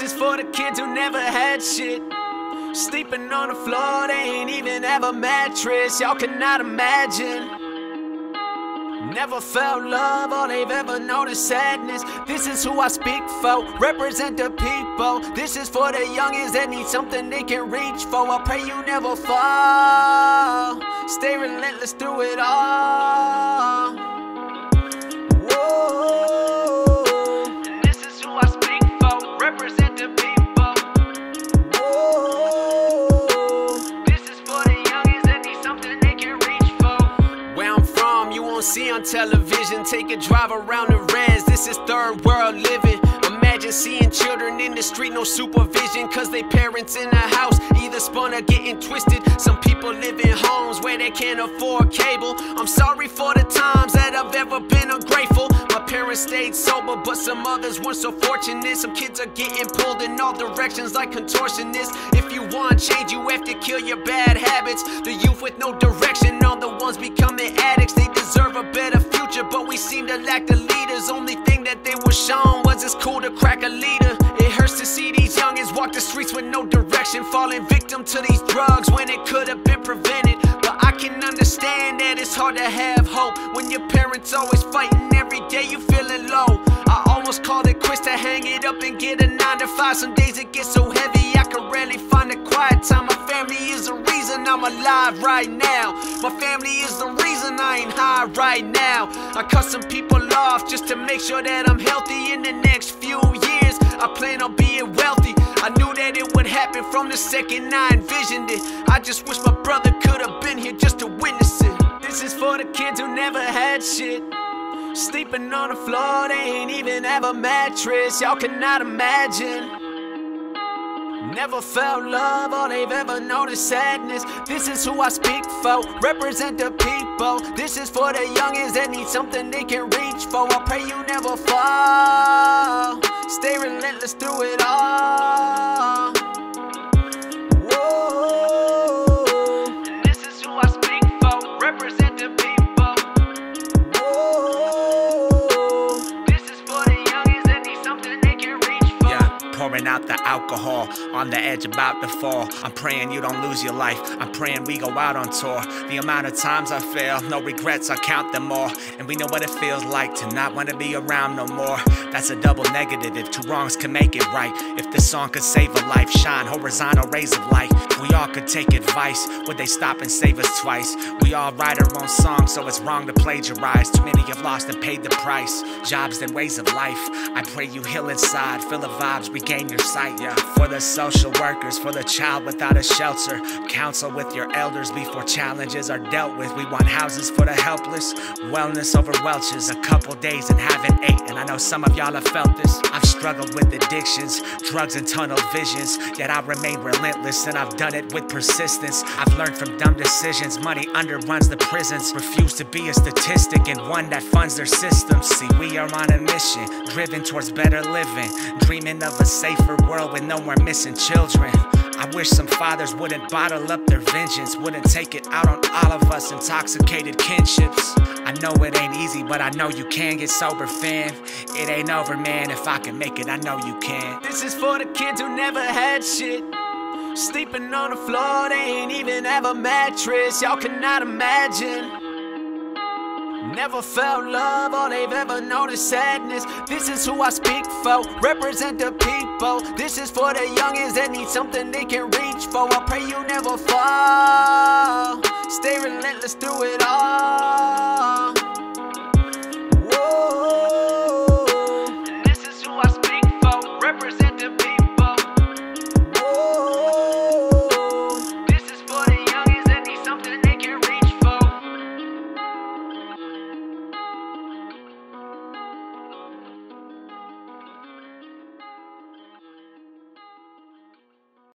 is for the kids who never had shit. Sleeping on the floor, they ain't even have a mattress. Y'all cannot imagine. Never felt love, all they've ever known is sadness. This is who I speak for, represent the people. This is for the youngins that need something they can reach for. I pray you never fall, stay relentless through it all. Whoa. This is who I speak for, represent the people. Whoa. This is for the youngins that need something they can reach for. Where I'm from, you won't see on television. Take a drive around the res, this is third world living. Imagine seeing children in the street, no supervision, cause they parents in the house either spun or getting twisted. Some people live in homes where they can't afford cable. I'm sorry for the times that I've ever been ungrateful. My parents stayed sober, but some others weren't so fortunate. Some kids are getting pulled in all directions like contortionists. If you want change, you have to kill your bad habits. The youth with no direction are the ones becoming addicts. They deserve a better future, but we seem to lack the leaders. Only thing that they were shown was it's cool to crack a leader. It hurts to see these youngins walk the streets with no direction, falling victim to these drugs when it could have been prevented. But I can understand that it's hard to have hope when your parents always fighting, every day you feeling low. I almost called it quits to hang it up and get a 9 to 5. Some days it gets so heavy I can rarely find a quiet time. My family is the reason I'm alive right now. My family is the reason I ain't high right now. I cut some people off just to make sure that I'm healthy in the next few years. I plan on being wealthy. I knew that it would happen from the second I envisioned it. I just wish my brother could have been here just to witness it. This is for the kids who never had shit. Sleeping on the floor, they ain't even have a mattress. Y'all cannot imagine. Never felt love, all they've ever known is sadness. This is who I speak for, represent the people. This is for the youngins that need something they can reach for. I pray you never fall, stay relentless through it all. Whoa. This is who I speak for, represent the people. Whoa. This is for the youngins that need something they can reach for. Yeah, pouring out the alcohol, on the edge about to fall. I'm praying you don't lose your life, I'm praying we go out on tour. The amount of times I fail, no regrets, I count them all. And we know what it feels like to not want to be around no more. That's a double negative if two wrongs can make it right. If this song could save a life, shine horizontal rays of light. If we all could take advice, would they stop and save us twice? We all write our own songs, so it's wrong to plagiarize. Too many have lost and paid the price. Jobs and ways of life, I pray you heal inside. Feel the vibes, regain your sight. Yeah, for the social workers, for the child without a shelter. Counsel with your elders before challenges are dealt with. We want houses for the helpless, wellness over Welch's. A couple days and haven't ate, and I know some of y'all have felt this. I've struggled with addictions, drugs and tunnel visions, yet I remain relentless and I've done it with persistence. I've learned from dumb decisions, money underruns the prisons. Refuse to be a statistic and one that funds their systems. See, we are on a mission, driven towards better living, dreaming of a safer world with no more missing children. I wish some fathers wouldn't bottle up their vengeance, wouldn't take it out on all of us intoxicated kinships. I know it ain't easy, but I know you can get sober, fam. It ain't over, man. If I can make it, I know you can. This is for the kids who never had shit. Sleeping on the floor, they ain't even have a mattress. Y'all cannot imagine. Never felt love, all they've ever known is sadness. This is who I speak for, represent the people. This is for the youngins that need something they can reach for. I pray you never fall, stay relentless through it all.